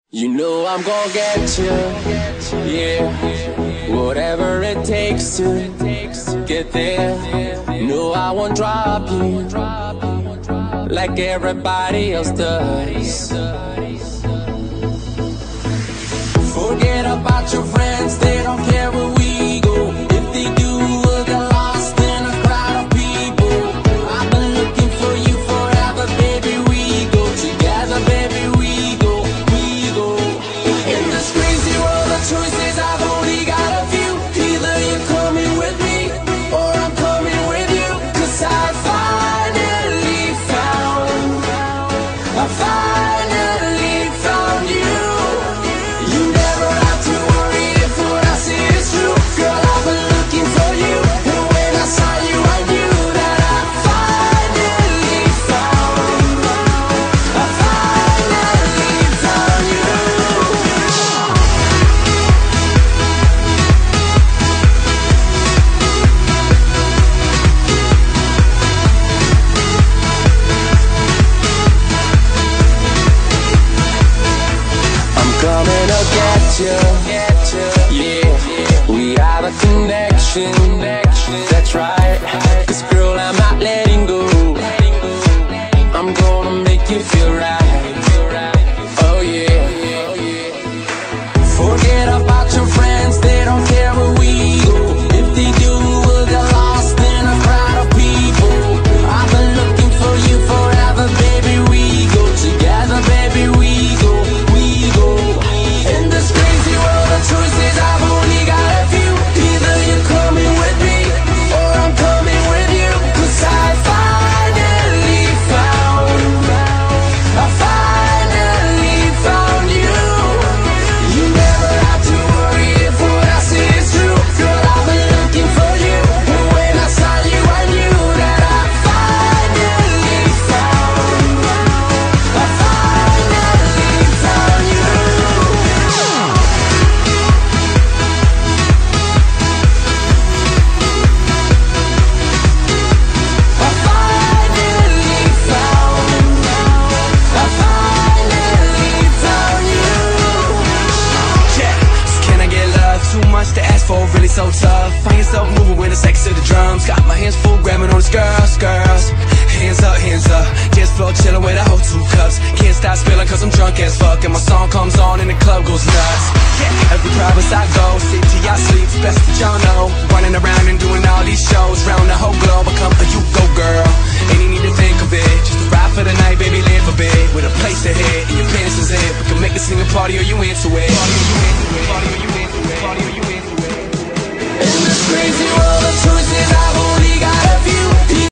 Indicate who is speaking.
Speaker 1: You know I'm gonna get you, yeah. Whatever it takes to get there. No, I won't drop you like everybody else does. Forget about your friends, they don't care where we go. If they do, we'll get lost in a crowd of people. I've been looking for you forever, baby. We go together, baby. We go. In this crazy world of choices, I've only got a few. Either you're coming with me, or I'm coming with you. 'Cause I finally found you. You never have to worry if what I say is true. Girl, I've been looking for you, and when I saw you, I knew that I finally found you. Coming to get you, yeah. We have a connection, that's right. 'Cause girl, I'm not letting go. I'm gonna make you feel right. Oh yeah. Forget about your friends, they don't care where we go. If they do, we'll get lost in a crowd of people. I've been looking for you forever, baby. We go together, baby. We go. In this crazy world of choices, I've only got a few. Either you're coming with me, or I'm coming with you. 'Cause I finally found you. You never have to worry if what I say is true. Girl, I've been looking for you, and when I saw you, I knew that I finally found you.
Speaker 2: Too much to ask for, really so tough. Find yourself moving with the sex to the drums. Got my hands full, grabbing on the girls. Hands up, dance floor chilling with a whole 2 cups. Can't stop spilling 'cause I'm drunk as fuck. And my song comes on and the club goes nuts. Yeah, every province I go, city I sleep, best that y'all know. Running around and doing all these shows, round the whole globe. I come, you go girl, ain't you need to think of it. Just a ride for the night, baby, live a bit. With a place to hit, and your pants is it. We can make a singing party or you into it.
Speaker 1: In this crazy world